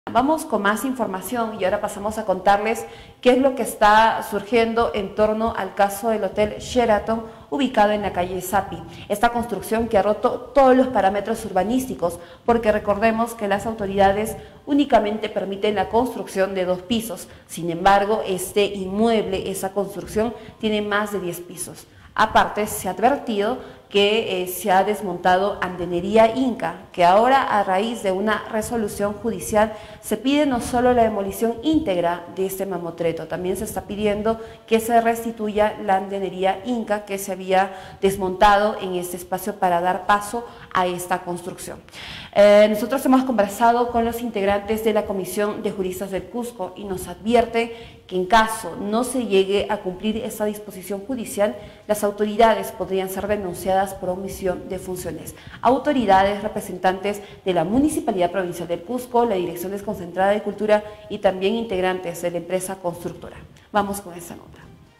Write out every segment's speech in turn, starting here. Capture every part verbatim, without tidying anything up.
Vamos con más información y ahora pasamos a contarles qué es lo que está surgiendo en torno al caso del Hotel Sheraton ubicado en la calle Sapi. Esta construcción que ha roto todos los parámetros urbanísticos, porque recordemos que las autoridades únicamente permiten la construcción de dos pisos. Sin embargo, este inmueble, esa construcción, tiene más de diez pisos. Aparte, se ha advertido que eh, se ha desmontado Andenería Inca, que ahora, a raíz de una resolución judicial, se pide no solo la demolición íntegra de este mamotreto, también se está pidiendo que se restituya la Andenería Inca que se había desmontado en este espacio para dar paso a esta construcción. Eh, nosotros hemos conversado con los integrantes de la Comisión de Juristas del Cusco y nos advierte que en caso no se llegue a cumplir esta disposición judicial, las autoridades podrían ser denunciadas por omisión de funciones. Autoridades, representantes de la Municipalidad Provincial del Cusco, la Dirección Desconcentrada de Cultura y también integrantes de la empresa constructora. Vamos con esta nota.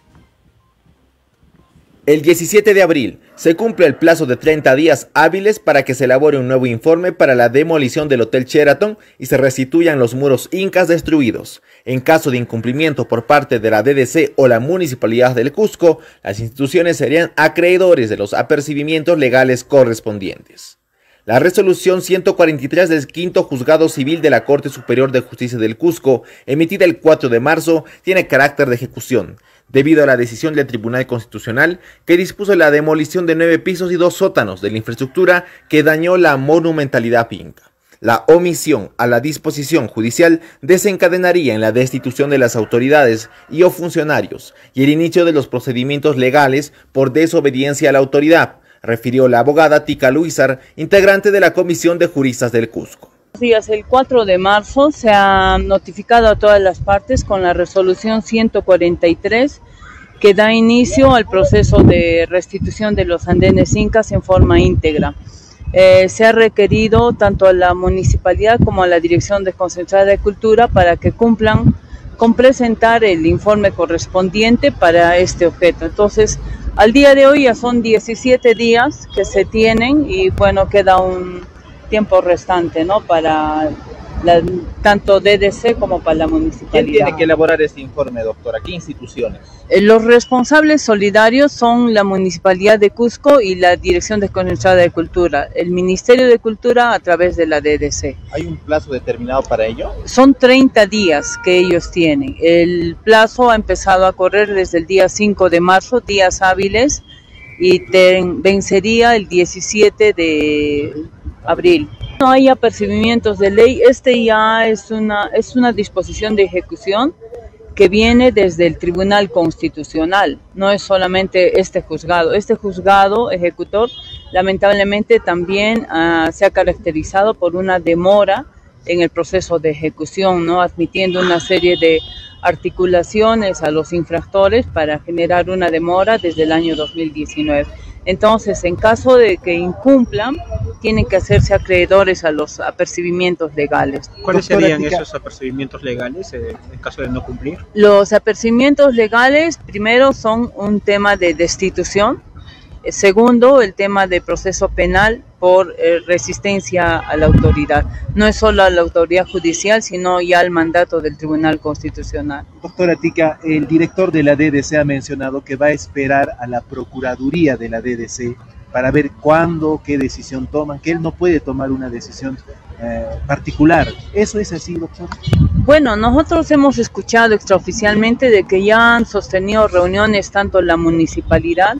El diecisiete de abril se cumple el plazo de treinta días hábiles para que se elabore un nuevo informe para la demolición del Hotel Sheraton y se restituyan los muros incas destruidos. En caso de incumplimiento por parte de la D D C o la Municipalidad del Cusco, las instituciones serían acreedores de los apercibimientos legales correspondientes. La resolución ciento cuarenta y tres del quinto Juzgado Civil de la Corte Superior de Justicia del Cusco, emitida el cuatro de marzo, tiene carácter de ejecución, debido a la decisión del Tribunal Constitucional que dispuso la demolición de nueve pisos y dos sótanos de la infraestructura que dañó la monumentalidad inca. La omisión a la disposición judicial desencadenaría en la destitución de las autoridades y o funcionarios y el inicio de los procedimientos legales por desobediencia a la autoridad, refirió la abogada Tica Luizar, integrante de la Comisión de Juristas del Cusco. Días, el cuatro de marzo se ha notificado a todas las partes con la resolución ciento cuarenta y tres que da inicio al proceso de restitución de los andenes incas en forma íntegra. Eh, se ha requerido tanto a la municipalidad como a la Dirección Desconcentrada de Cultura para que cumplan con presentar el informe correspondiente para este objeto. Entonces, al día de hoy ya son diecisiete días que se tienen y bueno, queda un tiempo restante, ¿no? Para la, tanto D D C como para la municipalidad. ¿Quién tiene que elaborar este informe, doctora? ¿Qué instituciones? Eh, los responsables solidarios son la Municipalidad de Cusco y la Dirección Desconcentrada de Cultura, el Ministerio de Cultura a través de la D D C. ¿Hay un plazo determinado para ello? Son treinta días que ellos tienen. El plazo ha empezado a correr desde el día cinco de marzo, días hábiles, y te, vencería el diecisiete de abril. No hay apercibimientos de ley, este ya es una, es una disposición de ejecución que viene desde el Tribunal Constitucional, no es solamente este juzgado. Este juzgado ejecutor lamentablemente también uh, se ha caracterizado por una demora en el proceso de ejecución, ¿no? Admitiendo una serie de articulaciones a los infractores para generar una demora desde el año dos mil diecinueve. Entonces, en caso de que incumplan, tienen que hacerse acreedores a los apercibimientos legales. ¿Cuáles serían esos apercibimientos legales eh, en caso de no cumplir? Los apercibimientos legales, primero, son un tema de destitución. Segundo, el tema de proceso penal por eh, resistencia a la autoridad. No es solo a la autoridad judicial, sino ya al mandato del Tribunal Constitucional. Doctora Tica, el director de la D D C ha mencionado que va a esperar a la Procuraduría de la D D C para ver cuándo, qué decisión toman, que él no puede tomar una decisión eh, particular. ¿Eso es así, doctor? Bueno, nosotros hemos escuchado extraoficialmente de que ya han sostenido reuniones tanto la municipalidad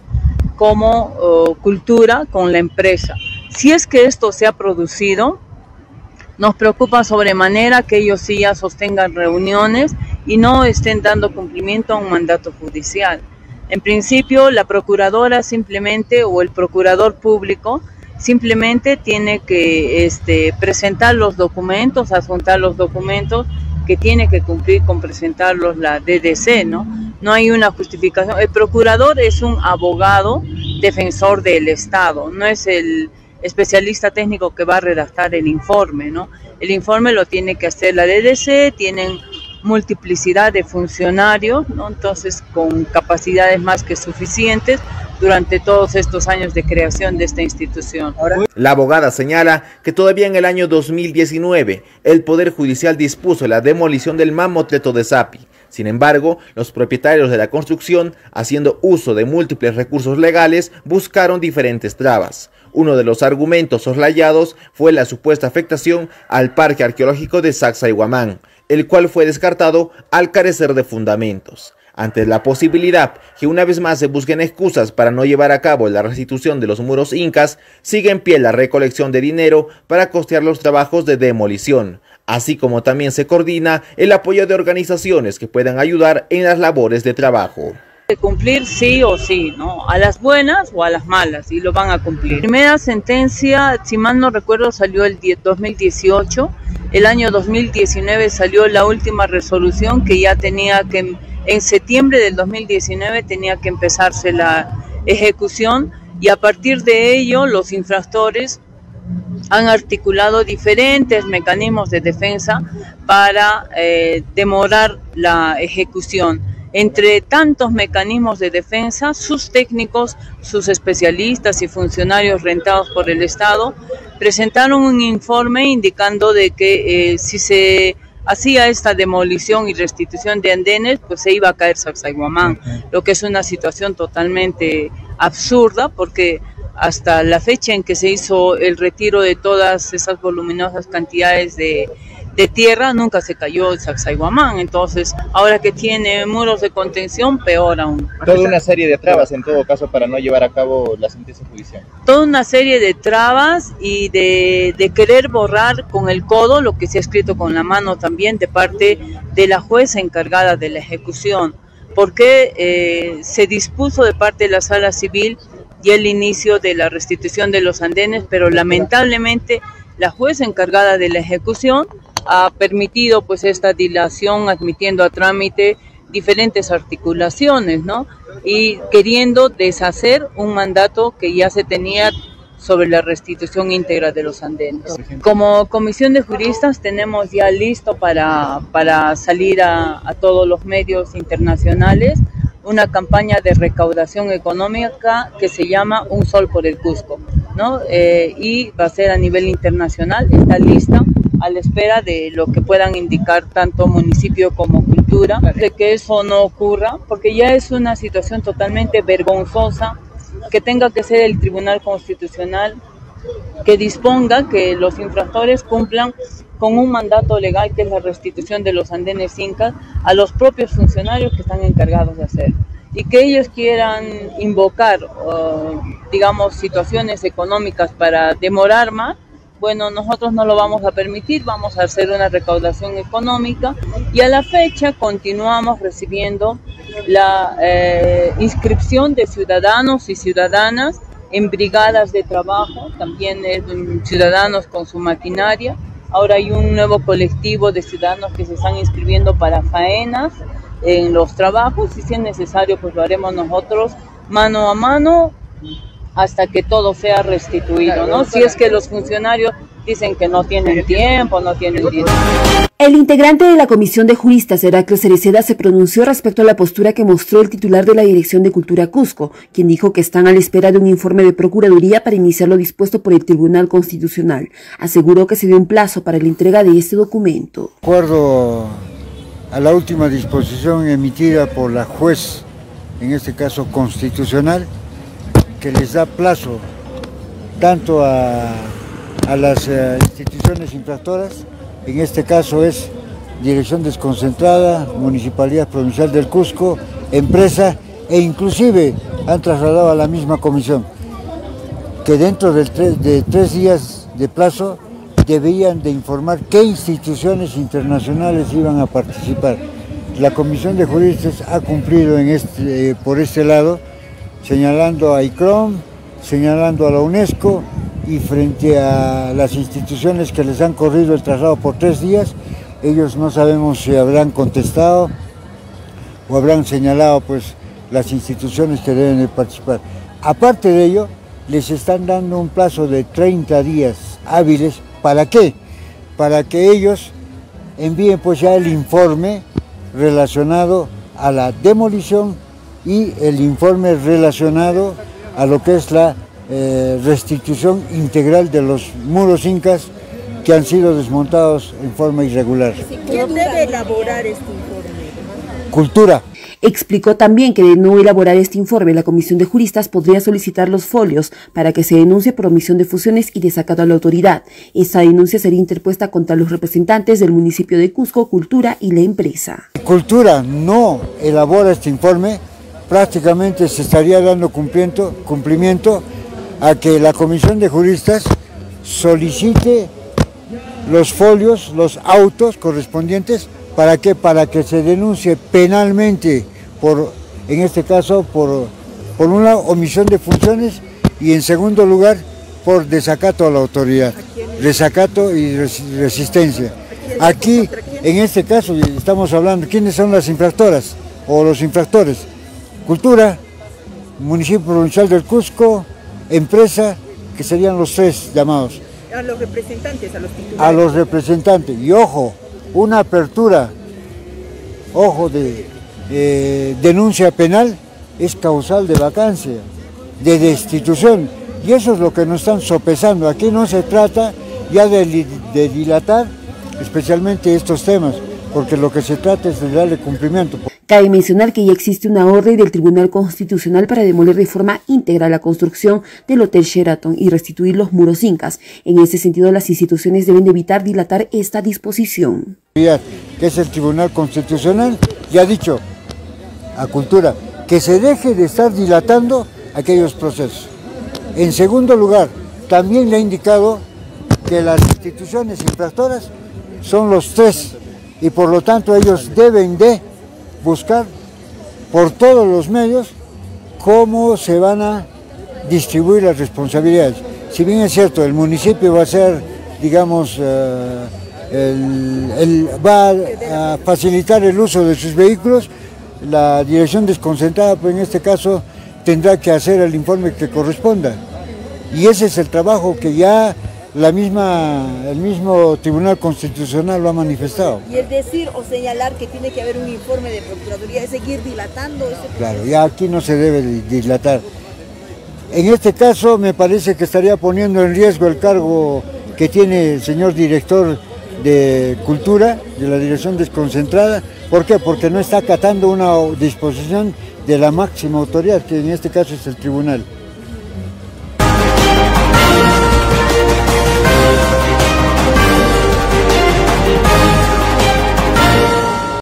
como uh, cultura con la empresa. Si es que esto se ha producido, nos preocupa sobremanera que ellos sí ya sostengan reuniones y no estén dando cumplimiento a un mandato judicial. En principio, la procuradora simplemente, o el procurador público, simplemente tiene que este, presentar los documentos, adjuntar los documentos que tiene que cumplir con presentarlos la D D C, ¿no? No hay una justificación. El procurador es un abogado defensor del Estado, no es el especialista técnico que va a redactar el informe, ¿no? El informe lo tiene que hacer la D D C, tienen multiplicidad de funcionarios, ¿no? Entonces con capacidades más que suficientes durante todos estos años de creación de esta institución. La abogada señala que todavía en el año dos mil diecinueve el Poder Judicial dispuso la demolición del mamotreto de Sapi. Sin embargo, los propietarios de la construcción, haciendo uso de múltiples recursos legales, buscaron diferentes trabas. Uno de los argumentos soslayados fue la supuesta afectación al Parque Arqueológico de Sacsayhuamán, el cual fue descartado al carecer de fundamentos. Ante la posibilidad que una vez más se busquen excusas para no llevar a cabo la restitución de los muros incas, sigue en pie la recolección de dinero para costear los trabajos de demolición, así como también se coordina el apoyo de organizaciones que puedan ayudar en las labores de trabajo. De cumplir sí o sí, ¿no? A las buenas o a las malas, y lo van a cumplir. La primera sentencia, si mal no recuerdo, salió el dos mil dieciocho, el año dos mil diecinueve salió la última resolución que ya tenía que, en septiembre del dos mil diecinueve tenía que empezarse la ejecución, y a partir de ello los infractores han articulado diferentes mecanismos de defensa para eh, demorar la ejecución. Entre tantos mecanismos de defensa, sus técnicos, sus especialistas y funcionarios rentados por el Estado presentaron un informe indicando de que eh, si se hacía esta demolición y restitución de andenes, pues se iba a caer Sacsayhuamán, lo que es una situación totalmente absurda, porque hasta la fecha en que se hizo el retiro de todas esas voluminosas cantidades de de tierra, nunca se cayó Sacsayhuamán. Entonces, ahora que tiene muros de contención, peor aún. Toda una serie de trabas, en todo caso, para no llevar a cabo la sentencia judicial. Toda una serie de trabas y de, de querer borrar con el codo lo que se ha escrito con la mano también de parte de la jueza encargada de la ejecución, porque eh, se dispuso de parte de la Sala Civil y el inicio de la restitución de los andenes, pero lamentablemente la jueza encargada de la ejecución ha permitido pues esta dilación, admitiendo a trámite diferentes articulaciones, ¿no? Y queriendo deshacer un mandato que ya se tenía sobre la restitución íntegra de los andenes. Como comisión de juristas tenemos ya listo para, para salir a, a todos los medios internacionales una campaña de recaudación económica que se llama Un Sol por el Cusco, ¿no? Eh, y va a ser a nivel internacional, está lista, a la espera de lo que puedan indicar tanto municipio como cultura, de que eso no ocurra, porque ya es una situación totalmente vergonzosa que tenga que ser el Tribunal Constitucional que disponga que los infractores cumplan con un mandato legal que es la restitución de los andenes incas a los propios funcionarios que están encargados de hacer, y que ellos quieran invocar, uh, digamos, situaciones económicas para demorar más. Bueno, nosotros no lo vamos a permitir, vamos a hacer una recaudación económica, y a la fecha continuamos recibiendo la eh, inscripción de ciudadanos y ciudadanas en brigadas de trabajo, también eh, ciudadanos con su maquinaria. Ahora hay un nuevo colectivo de ciudadanos que se están inscribiendo para faenas en los trabajos, y si es necesario pues lo haremos nosotros mano a mano hasta que todo sea restituido, ¿no? Si es que los funcionarios dicen que no tienen tiempo, no tienen dinero. El integrante de la Comisión de Juristas, Heraclio Cereceda, se pronunció respecto a la postura que mostró el titular de la Dirección de Cultura Cusco, quien dijo que están a la espera de un informe de Procuraduría para iniciar lo dispuesto por el Tribunal Constitucional. Aseguró que se dio un plazo para la entrega de este documento. De acuerdo a la última disposición emitida por la juez, en este caso constitucional, que les da plazo tanto a, a las uh, instituciones infractoras, en este caso es Dirección Desconcentrada, Municipalidad Provincial del Cusco, empresa, e inclusive han trasladado a la misma comisión, que dentro de tres, de tres días de plazo debían de informar qué instituciones internacionales iban a participar. La Comisión de Juristas ha cumplido en este, eh, por este lado, señalando a I C R O M, señalando a la UNESCO, y frente a las instituciones que les han corrido el traslado por tres días, ellos no sabemos si habrán contestado o habrán señalado pues las instituciones que deben de participar. Aparte de ello, les están dando un plazo de treinta días hábiles. ¿Para qué? Para que ellos envíen pues ya el informe relacionado a la demolición y el informe relacionado a lo que es la eh, restitución integral de los muros incas que han sido desmontados en forma irregular. ¿Quién debe elaborar este informe? Cultura. Explicó también que de no elaborar este informe, la Comisión de Juristas podría solicitar los folios para que se denuncie por omisión de funciones y desacato a la autoridad. Esta denuncia sería interpuesta contra los representantes del municipio de Cusco, Cultura y la empresa. Cultura no elabora este informe, prácticamente se estaría dando cumplimiento, cumplimiento a que la Comisión de Juristas solicite los folios, los autos correspondientes. ¿Para qué? Para que se denuncie penalmente, por, en este caso, por, por una omisión de funciones y en segundo lugar, por desacato a la autoridad, desacato y resistencia. Aquí, en este caso, estamos hablando, ¿quiénes son las infractoras o los infractores? Cultura, Municipio Provincial del Cusco, empresa, que serían los tres llamados. A los representantes, a los titulares. A los representantes, y ojo, una apertura, ojo, de eh, denuncia penal es causal de vacancia, de destitución, y eso es lo que nos están sopesando. Aquí no se trata ya de, de dilatar especialmente estos temas, porque lo que se trata es de darle cumplimiento. Cabe mencionar que ya existe una orden del Tribunal Constitucional para demoler de forma íntegra la construcción del Hotel Sheraton y restituir los muros incas. En ese sentido, las instituciones deben de evitar dilatar esta disposición. Que es el Tribunal Constitucional, ya ha dicho a Cultura que se deje de estar dilatando aquellos procesos. En segundo lugar, también le ha indicado que las instituciones infractoras son los tres y por lo tanto ellos deben de buscar por todos los medios cómo se van a distribuir las responsabilidades. Si bien es cierto, el municipio va a ser, digamos, uh, el, el, va a facilitar el uso de sus vehículos, la dirección desconcentrada, pues en este caso, tendrá que hacer el informe que corresponda. Y ese es el trabajo que ya la misma, el mismo Tribunal Constitucional lo ha manifestado. Y el decir o señalar que tiene que haber un informe de Procuraduría es seguir dilatando ese proceso. Claro, ya aquí no se debe dilatar. En este caso me parece que estaría poniendo en riesgo el cargo que tiene el señor director de Cultura, de la Dirección Desconcentrada. ¿Por qué? Porque no está acatando una disposición de la máxima autoridad, que en este caso es el tribunal.